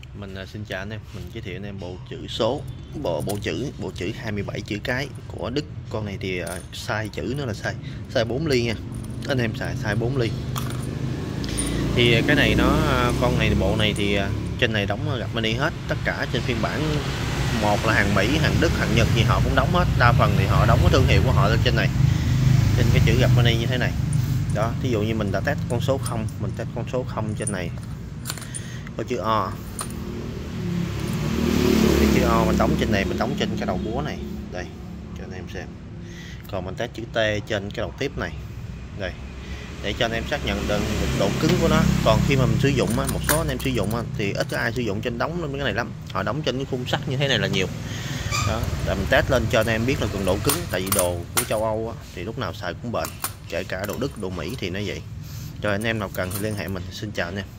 Mình xin chào anh em, mình giới thiệu anh em bộ chữ số, bộ chữ 27 chữ cái của Đức. Con này thì size chữ nó là size 4 ly nha. Anh em xài size 4 ly. Thì cái này nó con này bộ này thì trên này đóng gặp mini hết, tất cả trên phiên bản một là hàng Mỹ, hàng Đức, hàng Nhật gì họ cũng đóng hết. Đa phần thì họ đóng cái thương hiệu của họ lên trên này. Trên cái chữ gặp mini như thế này. Đó, thí dụ như mình đã test con số 0, mình test con số 0 trên này. Có chữ O. Chữ O mình đóng trên này, mình đóng trên cái đầu búa này đây cho anh em xem. Còn mình test chữ T trên cái đầu tiếp này đây, để cho anh em xác nhận được độ cứng của nó. Còn khi mà mình sử dụng một số anh em sử dụng thì ít có ai sử dụng trên đóng cái này lắm, họ đóng trên cái khung sắt như thế này là nhiều. Đó là mình test lên cho anh em biết là cường độ cứng, tại vì đồ của châu Âu thì lúc nào xài cũng bền, kể cả đồ Đức, đồ Mỹ thì nó vậy. Cho anh em nào cần thì liên hệ mình. Xin chào anh em.